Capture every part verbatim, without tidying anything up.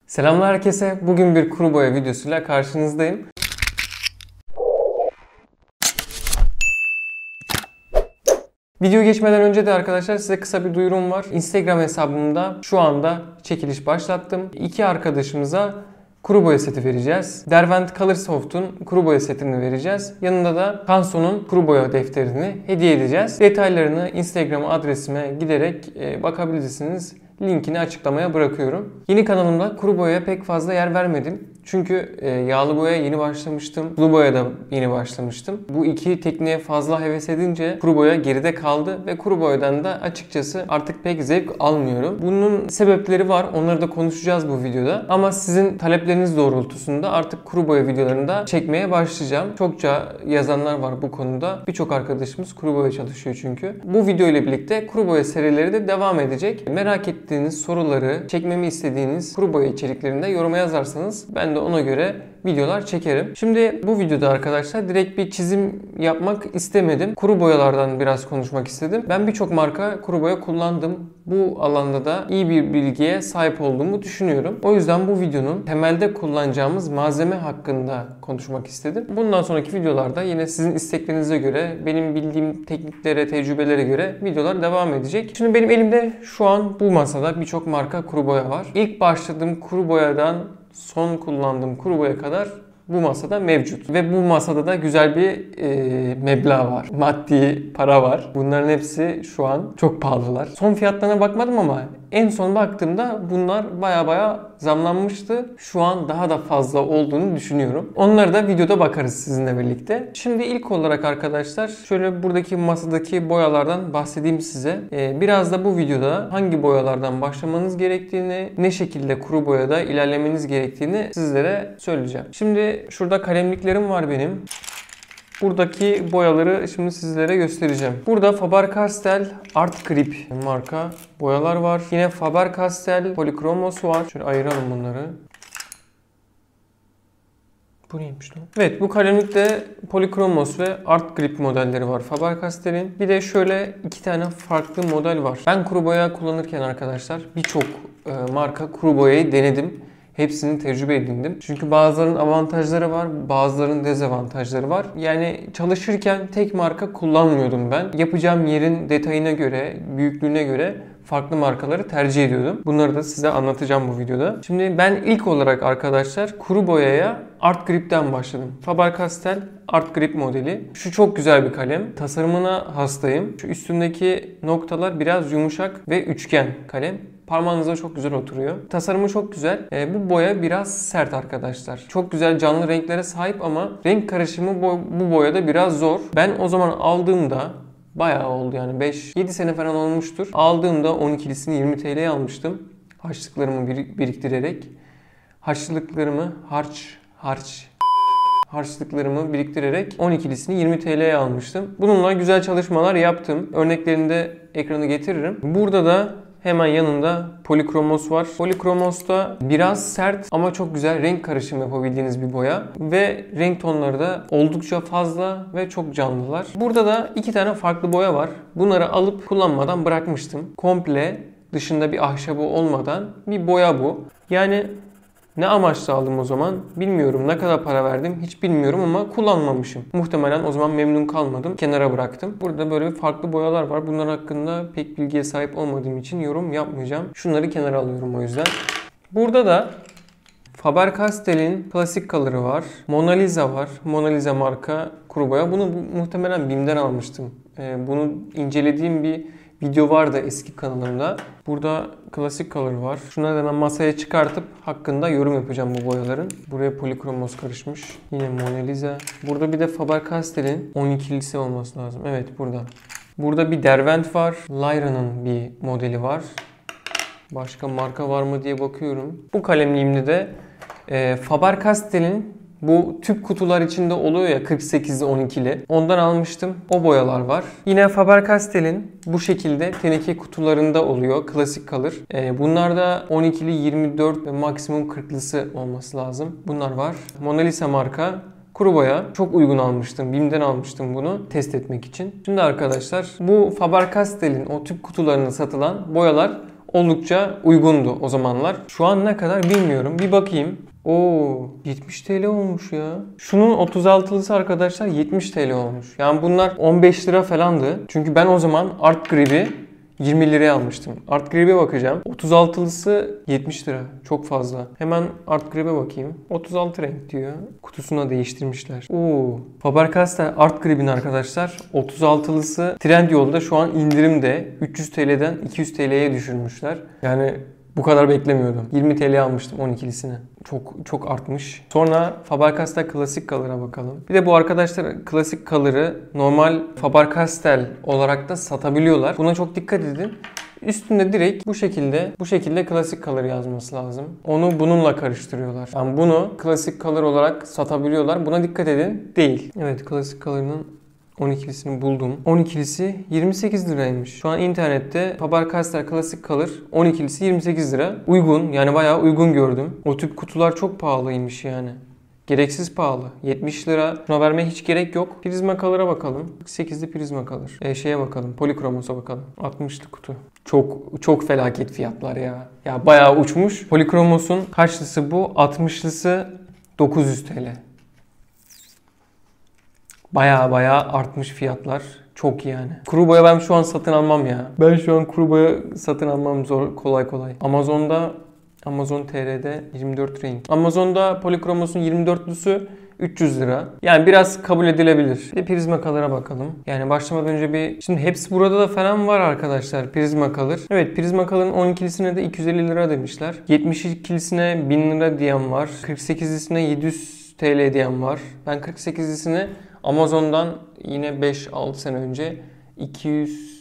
Selamlar herkese. Bugün bir kuru boya videosuyla karşınızdayım. Video geçmeden önce de arkadaşlar size kısa bir duyurum var. Instagram hesabımda şu anda çekiliş başlattım. İki arkadaşımıza kuru boya seti vereceğiz. Derwent Colorsoft'un kuru boya setini vereceğiz. Yanında da Canso'nun kuru boya defterini hediye edeceğiz. Detaylarını Instagram adresime giderek bakabilirsiniz. Linkini açıklamaya bırakıyorum. Yeni kanalımda kuru boyaya pek fazla yer vermedim. Çünkü yağlı boyaya yeni başlamıştım. Sulu boyaya da yeni başlamıştım. Bu iki tekniğe fazla heves edince kuru boya geride kaldı ve kuru boyadan da açıkçası artık pek zevk almıyorum. Bunun sebepleri var. Onları da konuşacağız bu videoda. Ama sizin talepleriniz doğrultusunda artık kuru boya videolarını da çekmeye başlayacağım. Çokça yazanlar var bu konuda. Birçok arkadaşımız kuru boya çalışıyor çünkü. Bu video ile birlikte kuru boya serileri de devam edecek. Merak ettiğiniz soruları, çekmemi istediğiniz kuru boya içeriklerinde yoruma yazarsanız ben de ona göre videolar çekerim. Şimdi bu videoda arkadaşlar direkt bir çizim yapmak istemedim. Kuru boyalardan biraz konuşmak istedim. Ben birçok marka kuru boya kullandım. Bu alanda da iyi bir bilgiye sahip olduğumu düşünüyorum. O yüzden bu videonun temelde kullanacağımız malzeme hakkında konuşmak istedim. Bundan sonraki videolarda yine sizin isteklerinize göre, benim bildiğim tekniklere, tecrübelere göre videolar devam edecek. Şimdi benim elimde şu an bu masada birçok marka kuru boya var. İlk başladığım kuru boyadan son kullandığım kuru boya kadar bu masada mevcut. Ve bu masada da güzel bir e, meblağ var. Maddi para var. Bunların hepsi şu an çok pahalılar. Son fiyatlarına bakmadım ama en son baktığımda bunlar baya baya zamlanmıştı. Şu an daha da fazla olduğunu düşünüyorum. Onlara da videoda bakarız sizinle birlikte. Şimdi ilk olarak arkadaşlar şöyle buradaki masadaki boyalardan bahsedeyim size. Ee, biraz da bu videoda hangi boyalardan başlamanız gerektiğini, ne şekilde kuru boyada ilerlemeniz gerektiğini sizlere söyleyeceğim. Şimdi şurada kalemliklerim var benim. Buradaki boyaları şimdi sizlere göstereceğim. Burada Faber-Castell Art Grip marka boyalar var. Yine Faber-Castell Polychromos var. Şöyle ayıralım bunları. Bu neymiş lan? Evet, bu kalemlikte Polychromos ve Art Grip modelleri var Faber-Castell'in. Bir de şöyle iki tane farklı model var. Ben kuru boya kullanırken arkadaşlar birçok e, marka kuru boyayı denedim. Hepsini tecrübe edindim. Çünkü bazılarının avantajları var, bazılarının dezavantajları var. Yani çalışırken tek marka kullanmıyordum ben. Yapacağım yerin detayına göre, büyüklüğüne göre farklı markaları tercih ediyordum. Bunları da size anlatacağım bu videoda. Şimdi ben ilk olarak arkadaşlar kuru boyaya Art Grip'ten başladım. Faber-Castell Art Grip modeli. Şu çok güzel bir kalem. Tasarımına hastayım. Şu üstündeki noktalar biraz yumuşak ve üçgen kalem. Parmağınıza çok güzel oturuyor. Tasarımı çok güzel. E, bu boya biraz sert arkadaşlar. Çok güzel canlı renklere sahip ama renk karışımı bu, bu boyada biraz zor. Ben o zaman aldığımda bayağı oldu yani beş yedi sene falan olmuştur. Aldığımda on ikilisini yirmi T L'ye almıştım. Harçlıklarımı bir, biriktirerek. Harçlıklarımı harç harç harçlıklarımı biriktirerek on ikilisini yirmi T L'ye almıştım. Bununla güzel çalışmalar yaptım. Örneklerini de ekranı getiririm. Burada da hemen yanında Polychromos var. Polychromos da biraz sert ama çok güzel renk karışımı yapabildiğiniz bir boya. Ve renk tonları da oldukça fazla ve çok canlılar. Burada da iki tane farklı boya var. Bunları alıp kullanmadan bırakmıştım. Komple dışında bir ahşabı olmadan bir boya bu. Yani ne amaçla aldım o zaman bilmiyorum. Ne kadar para verdim hiç bilmiyorum ama kullanmamışım. Muhtemelen o zaman memnun kalmadım. Kenara bıraktım. Burada böyle farklı boyalar var. Bunlar hakkında pek bilgiye sahip olmadığım için yorum yapmayacağım. Şunları kenara alıyorum o yüzden. Burada da Faber-Castell'in klasik color'ı var. Mona Lisa var. Mona Lisa marka kuru boya. Bunu muhtemelen BİM'den almıştım. Bunu incelediğim bir video vardı eski kanalımda. Burada klasik color var. Şunları hemen masaya çıkartıp hakkında yorum yapacağım bu boyaların. Buraya Polychromos karışmış. Yine Mona Lisa. Burada bir de Faber-Castell'in on ikilisi olması lazım. Evet burada. Burada bir Derwent var. Lyra'nın bir modeli var. Başka marka var mı diye bakıyorum. Bu kalemliğimde de e, Faber-Castell'in bu tüp kutular içinde oluyor ya kırk sekizli on ikili. Ondan almıştım. O boyalar var. Yine Faber-Castell'in bu şekilde teneke kutularında oluyor. Klasik kalır. Ee, bunlar da on ikili yirmi dört ve maksimum kırklısı olması lazım. Bunlar var. Mona Lisa marka kuru boya. Çok uygun almıştım. BİM'den almıştım bunu test etmek için. Şimdi arkadaşlar bu Faber-Castell'in o tüp kutularında satılan boyalar oldukça uygundu o zamanlar. Şu an ne kadar bilmiyorum. Bir bakayım. Oo, yetmiş TL olmuş ya. Şunun otuz altılısı arkadaşlar yetmiş TL olmuş. Yani bunlar on beş lira falandı. Çünkü ben o zaman Art Grip'i yirmi liraya almıştım. Art Grip'e bakacağım. otuz altılısı yetmiş lira. Çok fazla. Hemen Art Grip'e bakayım. otuz altı renk diyor. Kutusuna değiştirmişler. Oo. Faber-Castell Art Grip'in arkadaşlar otuz altılısı Trendyol'da şu an indirimde. üç yüz TL'den iki yüz TL'ye düşürmüşler. Yani bu kadar beklemiyordum. yirmi TL almıştım on ikilisini. Çok çok artmış. Sonra Faber-Castell Classic Color'a bakalım. Bir de bu arkadaşlar Classic Color'ı normal Faber-Castell olarak da satabiliyorlar. Buna çok dikkat edin. Üstünde direkt bu şekilde bu şekilde Classic Color yazması lazım. Onu bununla karıştırıyorlar. Yani bunu Classic Color olarak satabiliyorlar. Buna dikkat edin. Değil. Evet, Classic Color'ın on ikilisini buldum. on ikilisi yirmi sekiz liraymış. Şu an internette Faber-Castell Classic Color on ikilisi yirmi sekiz lira. Uygun. Yani bayağı uygun gördüm. O tip kutular çok pahalıymış yani. Gereksiz pahalı. yetmiş lira. Şuna vermeye hiç gerek yok. Prismacolor'a bakalım. kırk sekizli Prismacolor. E şeye bakalım. Polychromos'a bakalım. altmışlı kutu. Çok çok felaket fiyatlar ya. Ya bayağı uçmuş. Polychromos'un kaçlısı bu? altmışlısı dokuz yüz TL. Baya baya artmış fiyatlar. Çok iyi yani. Kuru boya ben şu an satın almam ya. Ben şu an kuru boya satın almam zor, kolay kolay. Amazon'da Amazon T R'de yirmi dört renk. Amazon'da Polychromos'un yirmi dörtlüsü üç yüz lira. Yani biraz kabul edilebilir. Bir de Prismacolor'a bakalım. Yani başlamadan önce bir... Şimdi hepsi burada da falan var arkadaşlar. Prismacolor. Evet, Prismacolor'ın on ikilisine de iki yüz elli lira demişler. yetmiş ikilisine bin lira diyen var. kırk sekizlisine yedi yüz TL diyen var. Ben kırk sekizlisini Amazon'dan yine beş altı sene önce iki yüz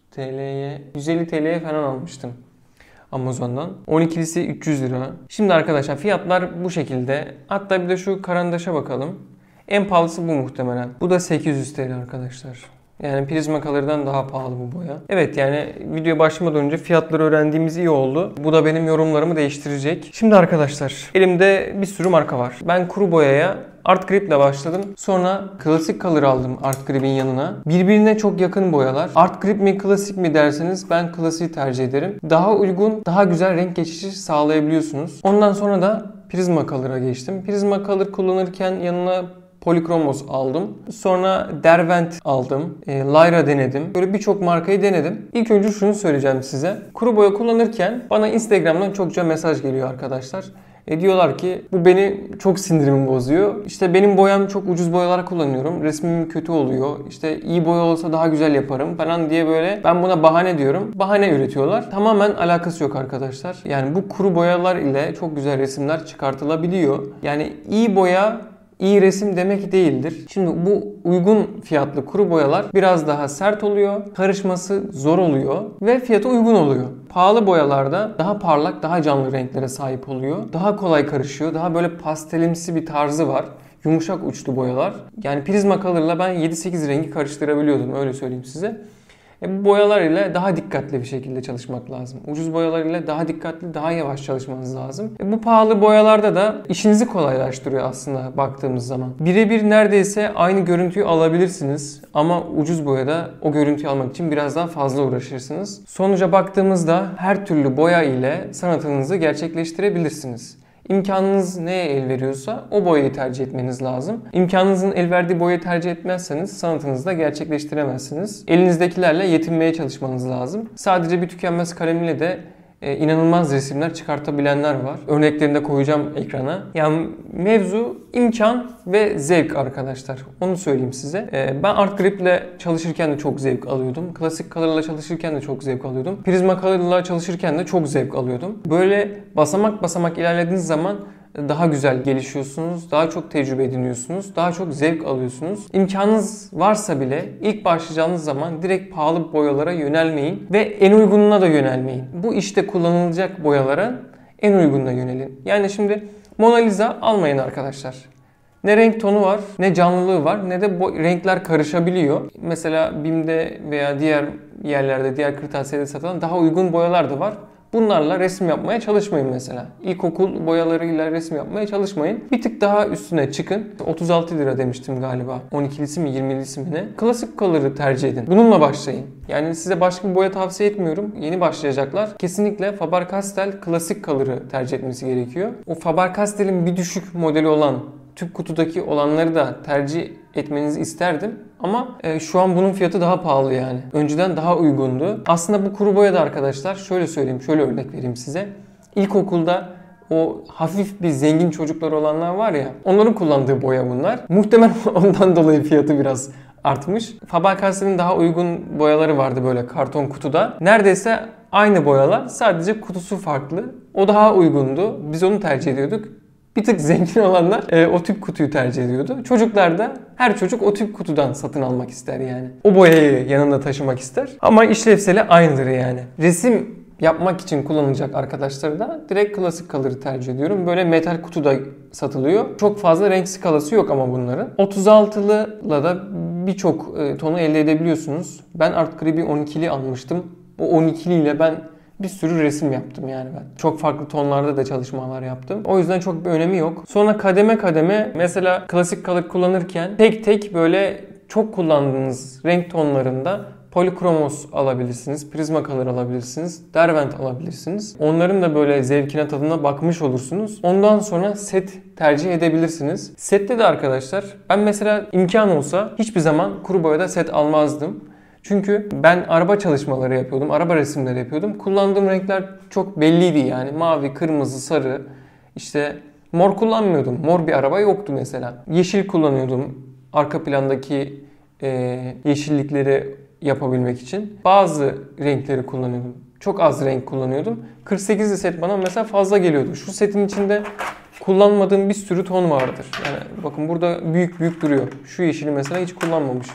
TL'ye, yüz elli TL'ye falan almıştım Amazon'dan. on ikilisi üç yüz lira. Şimdi arkadaşlar fiyatlar bu şekilde. Hatta bir de şu karandaşa bakalım. En pahalısı bu muhtemelen. Bu da sekiz yüz TL arkadaşlar. Yani Prismacolor'dan daha pahalı bu boya. Evet, yani videoya başlamadan önce fiyatları öğrendiğimiz iyi oldu. Bu da benim yorumlarımı değiştirecek. Şimdi arkadaşlar elimde bir sürü marka var. Ben kuru boyaya Art Grip ile başladım. Sonra Classic Color aldım Art Grip'in yanına. Birbirine çok yakın boyalar. Art Grip mi Classic mi derseniz ben Classic'i tercih ederim. Daha uygun, daha güzel renk geçişi sağlayabiliyorsunuz. Ondan sonra da Prismacolor'a geçtim. Prismacolor kullanırken yanına Polychromos aldım. Sonra Derwent aldım. E, Lyra denedim. Böyle birçok markayı denedim. İlk önce şunu söyleyeceğim size. Kuru boya kullanırken bana Instagram'dan çokça mesaj geliyor arkadaşlar. E diyorlar ki bu beni çok sinirimi bozuyor. İşte benim boyam çok ucuz boyalar kullanıyorum. Resmim kötü oluyor. İşte iyi boya olsa daha güzel yaparım falan diye böyle ben buna bahane diyorum. Bahane üretiyorlar. Tamamen alakası yok arkadaşlar. Yani bu kuru boyalar ile çok güzel resimler çıkartılabiliyor. Yani iyi boya İyi resim demek değildir. Şimdi bu uygun fiyatlı kuru boyalar biraz daha sert oluyor. Karışması zor oluyor ve fiyatı uygun oluyor. Pahalı boyalarda daha parlak, daha canlı renklere sahip oluyor. Daha kolay karışıyor. Daha böyle pastelimsi bir tarzı var. Yumuşak uçlu boyalar. Yani Prismacolor'la ben yedi sekiz rengi karıştırabiliyordum, öyle söyleyeyim size. E bu boyalar ile daha dikkatli bir şekilde çalışmak lazım. Ucuz boyalar ile daha dikkatli, daha yavaş çalışmanız lazım. E bu pahalı boyalarda da işinizi kolaylaştırıyor aslında baktığımız zaman. Birebir neredeyse aynı görüntüyü alabilirsiniz ama ucuz boyada o görüntüyü almak için biraz daha fazla uğraşırsınız. Sonuca baktığımızda her türlü boya ile sanatınızı gerçekleştirebilirsiniz. İmkanınız neye el veriyorsa o boyayı tercih etmeniz lazım. İmkanınızın el verdiği boyayı tercih etmezseniz sanatınızı da gerçekleştiremezsiniz. Elinizdekilerle yetinmeye çalışmanız lazım. Sadece bir tükenmez kalemle de e, inanılmaz resimler çıkartabilenler var. Örneklerini de koyacağım ekrana. Yani mevzu imkan ve zevk arkadaşlar. Onu söyleyeyim size. E, ben Art Grip'le çalışırken de çok zevk alıyordum. Classic Color'la çalışırken de çok zevk alıyordum. Prismacolor'la çalışırken de çok zevk alıyordum. Böyle basamak basamak ilerlediğiniz zaman daha güzel gelişiyorsunuz, daha çok tecrübe ediniyorsunuz, daha çok zevk alıyorsunuz. İmkanınız varsa bile ilk başlayacağınız zaman direkt pahalı boyalara yönelmeyin ve en uygununa da yönelmeyin. Bu işte kullanılacak boyalara en uygununa yönelin. Yani şimdi Mona Lisa almayın arkadaşlar. Ne renk tonu var, ne canlılığı var, ne de renkler karışabiliyor. Mesela BİM'de veya diğer yerlerde, diğer kırtasiyede satılan daha uygun boyalar da var. Bunlarla resim yapmaya çalışmayın mesela. İlkokul boyalarıyla resim yapmaya çalışmayın. Bir tık daha üstüne çıkın. otuz altı lira demiştim galiba. on ikilisi mi yirmilisi mi ne? Klasik color'ı tercih edin. Bununla başlayın. Yani size başka bir boya tavsiye etmiyorum. Yeni başlayacaklar. Kesinlikle Faber-Castell klasik color'ı tercih etmesi gerekiyor. O Faber-Castell'in bir düşük modeli olan tüp kutudaki olanları da tercih etmenizi isterdim. Ama e, şu an bunun fiyatı daha pahalı yani. Önceden daha uygundu. Aslında bu kuru boya da arkadaşlar şöyle söyleyeyim, şöyle örnek vereyim size. İlkokulda o hafif bir zengin çocuklar olanlar var ya, onların kullandığı boya bunlar. Muhtemelen ondan dolayı fiyatı biraz artmış. Faber-Castell'in daha uygun boyaları vardı böyle karton kutuda. Neredeyse aynı boyalar, sadece kutusu farklı. O daha uygundu. Biz onu tercih ediyorduk. Bir tık zengin olanlar e, o tüp kutuyu tercih ediyordu. Çocuklar da her çocuk o tüp kutudan satın almak ister yani. O boyayı yanında taşımak ister. Ama işlevseli aynıdır yani. Resim yapmak için kullanılacak arkadaşları da direkt klasik color'ı tercih ediyorum. Böyle metal kutuda satılıyor. Çok fazla renk skalası yok ama bunların. otuz altılı'la da birçok e, tonu elde edebiliyorsunuz. Ben Art Grip'i on ikili almıştım. O on ikili ile ben bir sürü resim yaptım yani ben. Çok farklı tonlarda da çalışmalar yaptım. O yüzden çok bir önemi yok. Sonra kademe kademe mesela klasik color kullanırken tek tek böyle çok kullandığınız renk tonlarında Polychromos alabilirsiniz, Prismacolor alabilirsiniz, Derwent alabilirsiniz. Onların da böyle zevkine tadına bakmış olursunuz. Ondan sonra set tercih edebilirsiniz. Sette de arkadaşlar ben mesela imkan olsa hiçbir zaman kuru boyada set almazdım. Çünkü ben araba çalışmaları yapıyordum, araba resimleri yapıyordum. Kullandığım renkler çok belliydi yani. Mavi, kırmızı, sarı. İşte mor kullanmıyordum. Mor bir araba yoktu mesela. Yeşil kullanıyordum. Arka plandaki e, yeşillikleri yapabilmek için. Bazı renkleri kullanıyordum. Çok az renk kullanıyordum. kırk sekizli set bana mesela fazla geliyordu. Şu setin içinde kullanmadığım bir sürü ton vardır. Yani bakın burada büyük büyük duruyor. Şu yeşili mesela hiç kullanmamışım.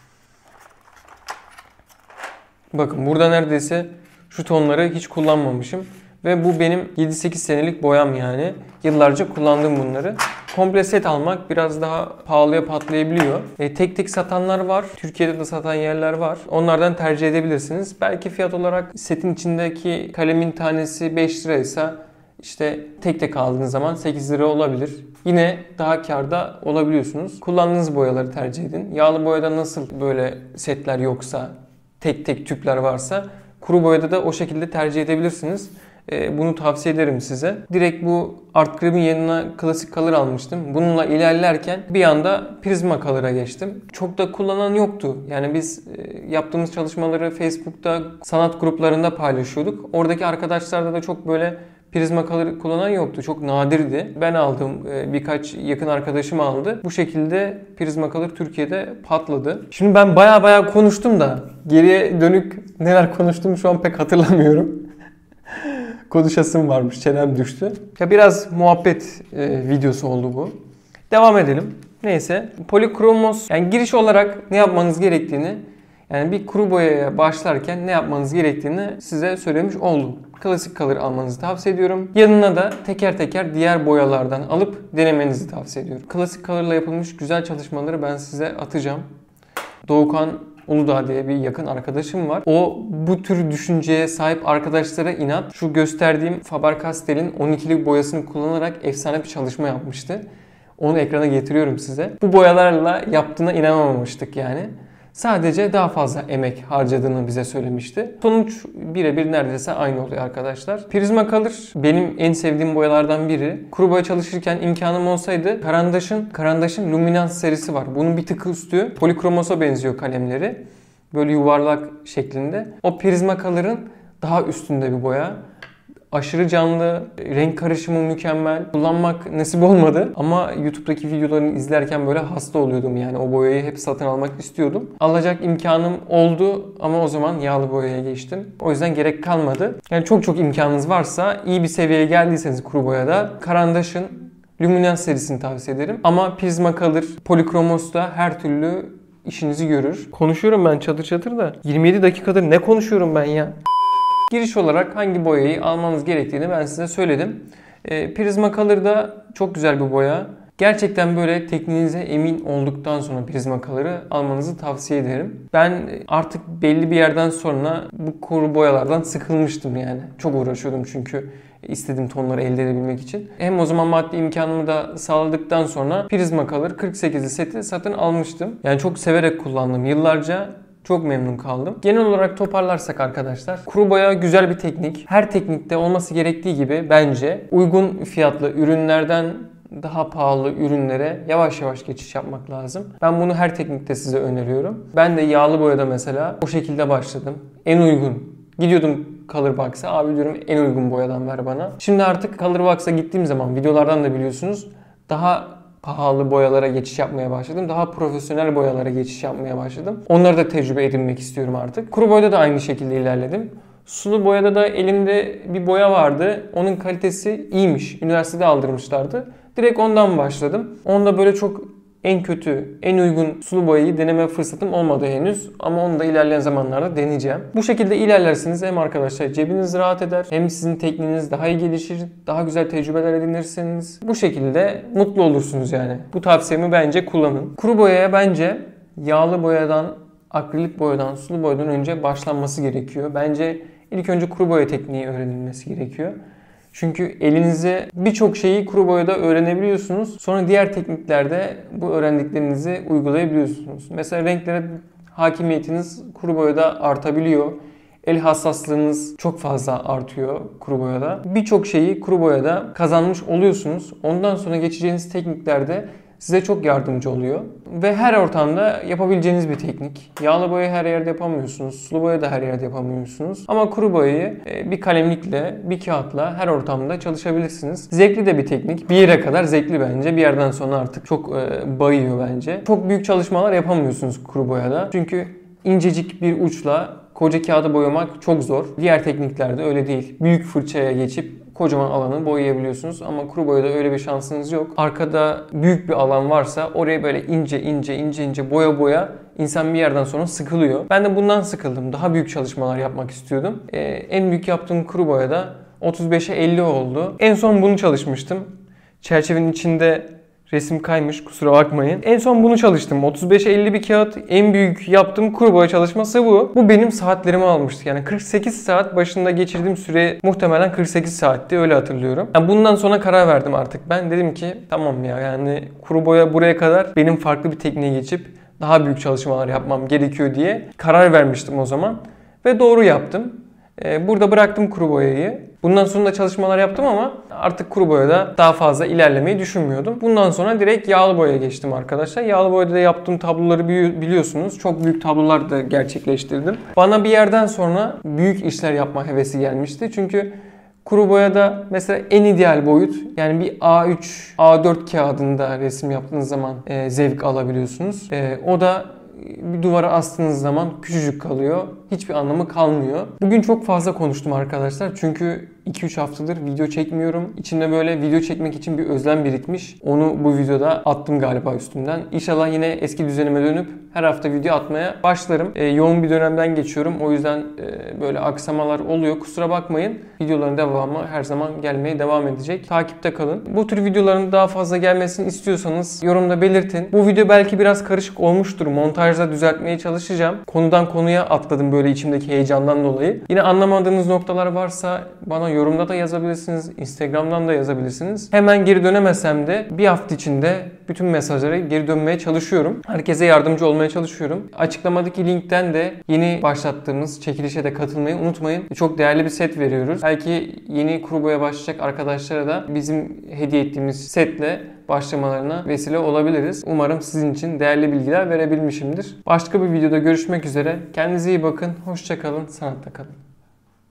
Bakın burada neredeyse şu tonları hiç kullanmamışım. Ve bu benim yedi sekiz senelik boyam yani. Yıllarca kullandım bunları. Komple set almak biraz daha pahalıya patlayabiliyor. E, tek tek satanlar var. Türkiye'de de satan yerler var. Onlardan tercih edebilirsiniz. Belki fiyat olarak setin içindeki kalemin tanesi beş liraysa işte tek tek aldığınız zaman sekiz lira olabilir. Yine daha kârda olabiliyorsunuz. Kullandığınız boyaları tercih edin. Yağlı boyada nasıl böyle setler yoksa, tek tek tüpler varsa kuru boyada da o şekilde tercih edebilirsiniz. Bunu tavsiye ederim size. Direkt bu Art Grip'in yanına klasik color almıştım. Bununla ilerlerken bir anda Prismacolor'a geçtim. Çok da kullanan yoktu. Yani biz yaptığımız çalışmaları Facebook'ta sanat gruplarında paylaşıyorduk. Oradaki arkadaşlarda da çok böyle Prismacolor kullanan yoktu. Çok nadirdi. Ben aldım. Birkaç yakın arkadaşım aldı. Bu şekilde Prismacolor Türkiye'de patladı. Şimdi ben baya baya konuştum da geriye dönük neler konuştum şu an pek hatırlamıyorum. Konuşasım varmış. Çenem düştü. Ya biraz muhabbet e, videosu oldu bu. Devam edelim. Neyse. Polychromos. Yani giriş olarak ne yapmanız gerektiğini, yani bir kuru boyaya başlarken ne yapmanız gerektiğini size söylemiş oldum. Klasik color almanızı tavsiye ediyorum. Yanına da teker teker diğer boyalardan alıp denemenizi tavsiye ediyorum. Klasik color'la yapılmış güzel çalışmaları ben size atacağım. Doğukan Uludağ diye bir yakın arkadaşım var. O bu tür düşünceye sahip arkadaşlara inat şu gösterdiğim Faber-Castell'in on ikili boyasını kullanarak efsane bir çalışma yapmıştı. Onu ekrana getiriyorum size. Bu boyalarla yaptığına inanamamıştık yani. Sadece daha fazla emek harcadığını bize söylemişti. Sonuç birebir neredeyse aynı oluyor arkadaşlar. Prismacolor benim en sevdiğim boyalardan biri. Kuru boya çalışırken imkanım olsaydı Karandaş'ın Karandaş'ın Luminance serisi var. Bunun bir tık üstü Polychromos'a benziyor kalemleri. Böyle yuvarlak şeklinde. O Prismacolor'ın daha üstünde bir boya. Aşırı canlı, renk karışımı mükemmel. Kullanmak nasip olmadı ama YouTube'daki videolarını izlerken böyle hasta oluyordum yani. O boyayı hep satın almak istiyordum. Alacak imkanım oldu ama o zaman yağlı boyaya geçtim. O yüzden gerek kalmadı. Yani çok çok imkanınız varsa, iyi bir seviyeye geldiyseniz kuru boyada Karandaş'ın Luminance serisini tavsiye ederim. Ama Prismacolor, Polychromos da her türlü işinizi görür. Konuşuyorum ben çatır çatır da. yirmi yedi dakikadır ne konuşuyorum ben ya? Giriş olarak hangi boyayı almanız gerektiğini ben size söyledim. E, Prismacolor da çok güzel bir boya. Gerçekten böyle tekniğinize emin olduktan sonra Prismacolor'ı almanızı tavsiye ederim. Ben artık belli bir yerden sonra bu kuru boyalardan sıkılmıştım yani. Çok uğraşıyordum çünkü istediğim tonları elde edebilmek için. Hem o zaman maddi imkanımı da sağladıktan sonra Prismacolor kırk sekizli seti satın almıştım. Yani çok severek kullandım yıllarca. Çok memnun kaldım. Genel olarak toparlarsak arkadaşlar, kuru boya güzel bir teknik. Her teknikte olması gerektiği gibi bence uygun fiyatlı ürünlerden daha pahalı ürünlere yavaş yavaş geçiş yapmak lazım. Ben bunu her teknikte size öneriyorum. Ben de yağlı boyada mesela o şekilde başladım. En uygun. Gidiyordum Colorbox'a, abi diyorum en uygun boyadan ver bana. Şimdi artık Colorbox'a gittiğim zaman videolardan da biliyorsunuz daha pahalı boyalara geçiş yapmaya başladım. Daha profesyonel boyalara geçiş yapmaya başladım. Onları da tecrübe edinmek istiyorum artık. Kuru boyada da aynı şekilde ilerledim. Sulu boyada da elimde bir boya vardı. Onun kalitesi iyiymiş. Üniversitede aldırmışlardı. Direkt ondan başladım. Onda böyle çok en kötü, en uygun sulu boyayı deneme fırsatım olmadı henüz. Ama onu da ilerleyen zamanlarda deneyeceğim. Bu şekilde ilerlersiniz hem arkadaşlar cebiniz rahat eder. Hem sizin tekniğiniz daha iyi gelişir. Daha güzel tecrübeler edinirsiniz. Bu şekilde mutlu olursunuz yani. Bu tavsiyemi bence kullanın. Kuru boyaya bence yağlı boyadan, akrilik boyadan, sulu boyadan önce başlanması gerekiyor. Bence ilk önce kuru boya tekniği öğrenilmesi gerekiyor. Çünkü elinize birçok şeyi kuru boyada öğrenebiliyorsunuz. Sonra diğer tekniklerde bu öğrendiklerinizi uygulayabiliyorsunuz. Mesela renklere hakimiyetiniz kuru boyada artabiliyor. El hassaslığınız çok fazla artıyor kuru boyada. Birçok şeyi kuru boyada kazanmış oluyorsunuz. Ondan sonra geçeceğiniz tekniklerde size çok yardımcı oluyor. Ve her ortamda yapabileceğiniz bir teknik. Yağlı boyayı her yerde yapamıyorsunuz. Sulu boya da her yerde yapamıyorsunuz. Ama kuru boyayı bir kalemlikle, bir kağıtla her ortamda çalışabilirsiniz. Zevkli de bir teknik. Bir yere kadar zevkli bence. Bir yerden sonra artık çok bayıyor bence. Çok büyük çalışmalar yapamıyorsunuz kuru boyada. Çünkü incecik bir uçla koca kağıdı boyamak çok zor. Diğer tekniklerde öyle değil. Büyük fırçaya geçip kocaman alanı boyayabiliyorsunuz ama kuru boyada öyle bir şansınız yok. Arkada büyük bir alan varsa oraya böyle ince ince ince ince boya boya insan bir yerden sonra sıkılıyor. Ben de bundan sıkıldım. Daha büyük çalışmalar yapmak istiyordum. Ee, en büyük yaptığım kuru boyada otuz beşe elli oldu. En son bunu çalışmıştım. Çerçevenin içinde resim kaymış, kusura bakmayın. En son bunu çalıştım. otuz beşe elli bir kağıt. En büyük yaptığım kuru boya çalışması bu. Bu benim saatlerimi almıştı. Yani kırk sekiz saat başında geçirdiğim süre muhtemelen kırk sekiz saatti. Öyle hatırlıyorum. Yani bundan sonra karar verdim artık. Ben dedim ki tamam ya yani kuru boya buraya kadar, benim farklı bir tekniğe geçip daha büyük çalışmalar yapmam gerekiyor diye karar vermiştim o zaman. Ve doğru yaptım. Burada bıraktım kuru boyayı. Bundan sonra da çalışmalar yaptım ama artık kuru boyada daha fazla ilerlemeyi düşünmüyordum. Bundan sonra direkt yağlı boyaya geçtim arkadaşlar. Yağlı boyada da yaptığım tabloları biliyorsunuz. Çok büyük tablolar da gerçekleştirdim. Bana bir yerden sonra büyük işler yapma hevesi gelmişti. Çünkü kuru boyada mesela en ideal boyut yani bir A üç, A dört kağıdında resim yaptığınız zaman e, zevk alabiliyorsunuz. E, o da bir duvara astığınız zaman küçücük kalıyor. Hiçbir anlamı kalmıyor. Bugün çok fazla konuştum arkadaşlar. Çünkü iki üç haftadır video çekmiyorum. İçimde böyle video çekmek için bir özlem birikmiş. Onu bu videoda attım galiba üstümden. İnşallah yine eski düzenime dönüp her hafta video atmaya başlarım. Ee, yoğun bir dönemden geçiyorum. O yüzden e, böyle aksamalar oluyor. Kusura bakmayın. Videoların devamı her zaman gelmeye devam edecek. Takipte kalın. Bu tür videoların daha fazla gelmesini istiyorsanız yorumda belirtin. Bu video belki biraz karışık olmuştur. Montajda düzeltmeye çalışacağım. Konudan konuya atladım böyle içimdeki heyecandan dolayı. Yine anlamadığınız noktalar varsa bana yorumda da yazabilirsiniz. Instagram'dan da yazabilirsiniz. Hemen geri dönemesem de bir hafta içinde bütün mesajlara geri dönmeye çalışıyorum. Herkese yardımcı olmaya çalışıyorum. Açıklamadaki linkten de yeni başlattığımız çekilişe de katılmayı unutmayın. Çok değerli bir set veriyoruz. Belki yeni kuru boya başlayacak arkadaşlara da bizim hediye ettiğimiz setle başlamalarına vesile olabiliriz. Umarım sizin için değerli bilgiler verebilmişimdir. Başka bir videoda görüşmek üzere. Kendinize iyi bakın. Hoşça kalın. Sanatta kalın.